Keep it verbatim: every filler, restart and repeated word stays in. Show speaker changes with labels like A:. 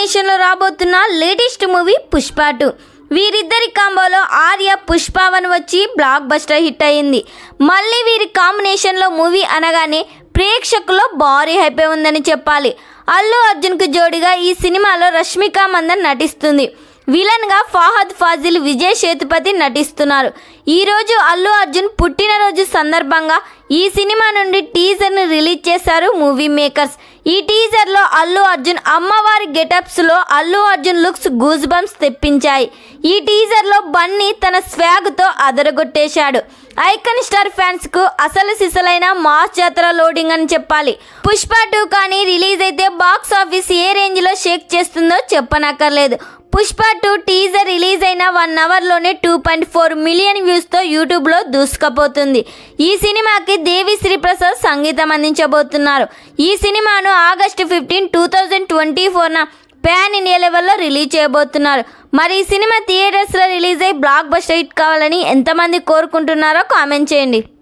A: కాంబినేషన్లో రాబోతున్న latest movie Pushpa two. వీరిద్దరి కాంబోలో ఆర్య పుష్పవన్ వచ్చి బ్లాక్ బస్టర్ హిట్ అయింది. మళ్ళీ వీరి కాంబినేషన్లో మూవీ అనగానే ప్రేక్షకుల్లో భారీ హైప్ ఉందని చెప్పాలి. అల్లు అర్జున్కు జోడిగా ఈ సినిమాలో రష్మిక మందన్ నటిస్తుంది. విలన్గా ఫహద్ ఫాజిల్, విజయ్ సేతుపతి నటిస్తున్నారు. ఈరోజు అల్లు అర్జున్ పుట్టినరోజు సందర్భంగా ఈ సినిమా నుండి టీజర్ను రిలీజ్ చేశారు మూవీ మేకర్స్. ఈ టీజర్లో అల్లు అర్జున్ అమ్మవారి గెటప్స్లో Allu Arjun looks goosebumps తెప్పించాయి. ఈ టీజర్లో బన్నీ తన స్వాగ్తో అదరగొట్టేశాడు. ఐకాన్ స్టార్ ఫ్యాన్స్కు అసలు సిసలైన మాస్ జాతర లోడింగ్ అని చెప్పాలి. పుష్ప టూ కానీ రిలీజ్ అయితే బాక్స్ ఆఫీస్ ఏ రేంజ్లో షేక్ చేస్తుందో చెప్పనక్కర్లేదు. పుష్ప టూ టీజర్ రిలీజ్ అయిన వన్ అవర్లోనే టూ పాయింట్ ఫోర్ మిలియన్ వ్యూస్తో యూట్యూబ్లో దూసుకుపోతుంది. ఈ సినిమాకి దేవి శ్రీ ప్రసాద్ సంగీతం అందించబోతున్నారు. ఈ సినిమాను August fifteen two thousand twenty ఫోర్న ప్యాన్ ఇండియా లెవెల్లో రిలీజ్ చేయబోతున్నారు. మరి ఈ సినిమా థియేటర్స్లో రిలీజ్ అయ్యి బ్లాక్ బస్టర్ హిట్ కావాలని ఎంతమంది కోరుకుంటున్నారో కామెంట్ చేయండి.